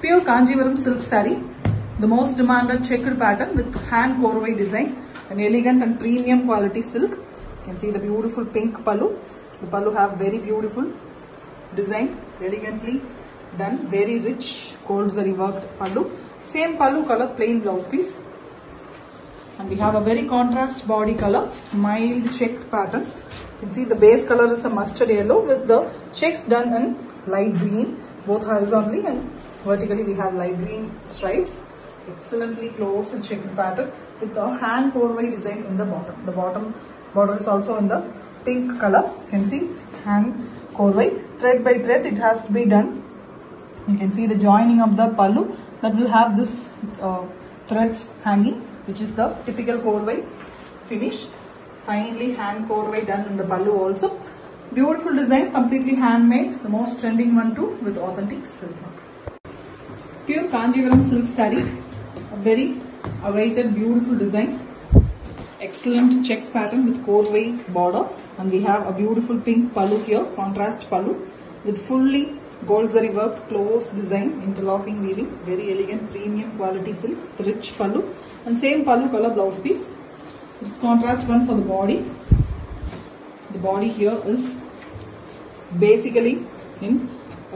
Pure Kanjivaram silk saree, the most demanded checkered pattern with hand corvai design, an elegant and premium quality silk. You can see the beautiful pink pallu. The pallu have very beautiful design, elegantly done, very rich gold zari worked pallu. Same pallu color, plain blouse piece. And we have a very contrast body color, mild checked pattern. You can see the base color is a mustard yellow with the checks done in light green, both horizontally and vertically we have light green stripes. Excellently close and checked pattern with a hand corvai design in the bottom. The bottom border is also in the pink color. You can see it's hand corvai. Thread by thread it has to be done. You can see the joining of the pallu that will have this threads hanging, which is the typical corvai finish. Finally hand corvai done in the pallu also. Beautiful design, completely handmade, the most trending one too, with authentic silk work. Pure Kanjivaram silk saree, a very awaited beautiful design. Excellent checks pattern with corvai border, and we have a beautiful pink pallu here, contrast pallu with fully gold zari work, close design, interlocking weaving, very elegant premium quality silk with rich pallu, and same pallu color blouse piece. This contrast one for the body. The body here is basically in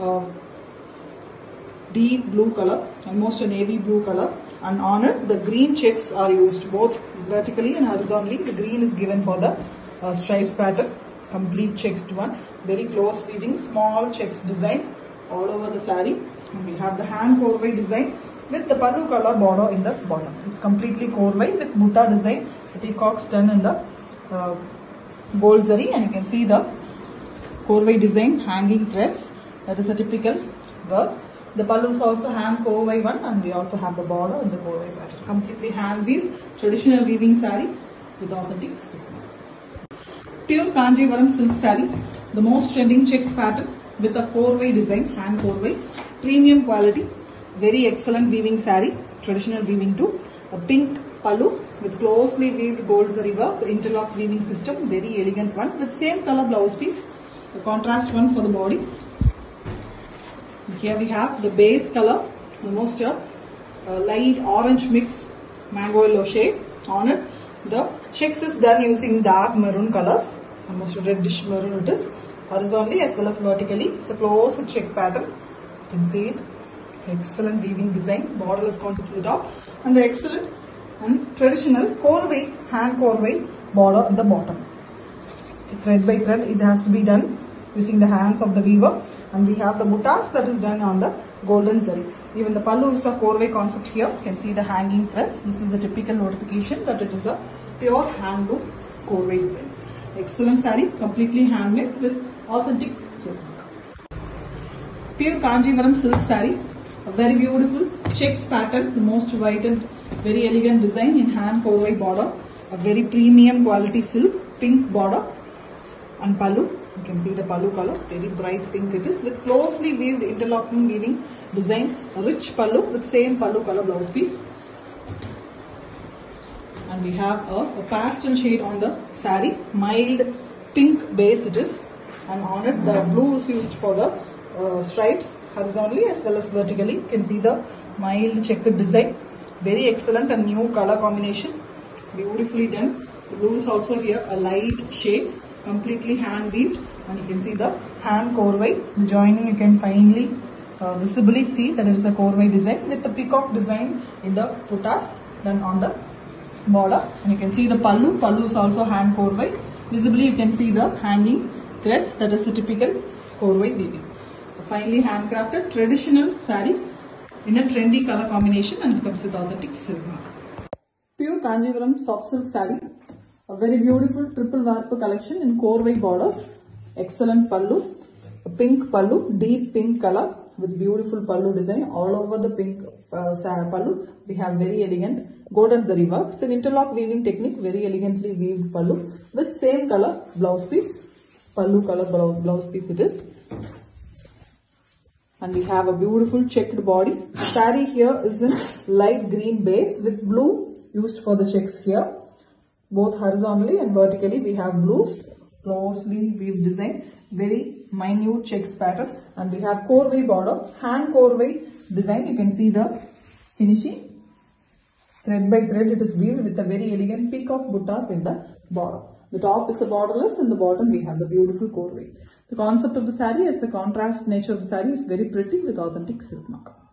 deep blue color, almost a navy blue color, and on it the green checks are used both vertically and horizontally. The green is given for the stripes pattern, complete checks one, very close weaving, small checks design all over the saree. And we have the hand corvai design with the pallu color border in the bottom. It's completely corvai with mutta design, the peacocks done in the gold zari, and you can see the corvai design hanging threads. That is the typical work. The pallu is also hand corvai one, and we also have the border in the corvai pattern. Completely hand weave, traditional weaving saree with authentic silk work. Pure Kanjivaram silk saree, the most trending checks pattern with a corvai design, hand corvai, premium quality, very excellent weaving saree, traditional weaving too. A pink pallu with closely weaved gold zari work, interlock weaving system, very elegant one with same color blouse piece, the contrast one for the body. Here we have the base color, almost a light orange mix mango yellow shade. On it the checks is done using dark maroon colors, almost a reddish maroon it is, horizontally as well as vertically. It's a close check pattern. You can see it. Excellent weaving design, borderless concept to the top, and the excellent and traditional corvai, hand corvai border at the bottom. Thread by thread it has to be done using the hands of the weaver, and we have the buttas that is done on the golden zari. Even the pallu is a corvai concept here. You can see the hanging threads. This is the typical notification that it is a pure handloom corvai design. Excellent saree, completely handmade with authentic silk. Pure Kanjivaram silk saree, a very beautiful checks pattern, the most white and very elegant design in hand corvai border, a very premium quality silk, pink border, and pallu. You can see the pallu color, very bright pink it is with closely weaved interlocking weaving design, a rich pallu with same pallu color blouse piece. And we have a pastel shade on the saree, mild pink base it is, and on it the blue is used for the stripes horizontally as well as vertically. You can see the mild checkered design, very excellent and new color combination, beautifully done. The blue is also here a light shade, completely hand weaved, and you can see the hand corvai. The joining you can finally visibly see that it is a corvai design with the peacock design in the puttas done on the border, and you can see the pallu. Pallu is also hand corvai. Visibly you can see the hanging threads, that is the typical corvai weaving. Finally handcrafted traditional saree in a trendy color combination, and it comes with authentic silk mark. Pure Kanjivaram soft silk saree, a very beautiful triple warp collection in corvai borders. Excellent pallu, a pink pallu, deep pink color with beautiful pallu design all over the pink pallu. We have very elegant golden zari work. It's an interlock weaving technique, very elegantly weaved pallu with same color blouse piece, pallu color blouse piece it is. And we have a beautiful checked body. The saree here is in light green base with blue used for the checks here. Both horizontally and vertically we have blues, closely weaved design, very minute checks pattern, and we have corvai border, hand corvai design. You can see the finishing. Thread by thread it is weaved with a very elegant peacock buttas in the bottom. The top is the borderless and the bottom we have the beautiful corduroy. The concept of the saree is the contrast nature of the saree is very pretty with authentic silk mark.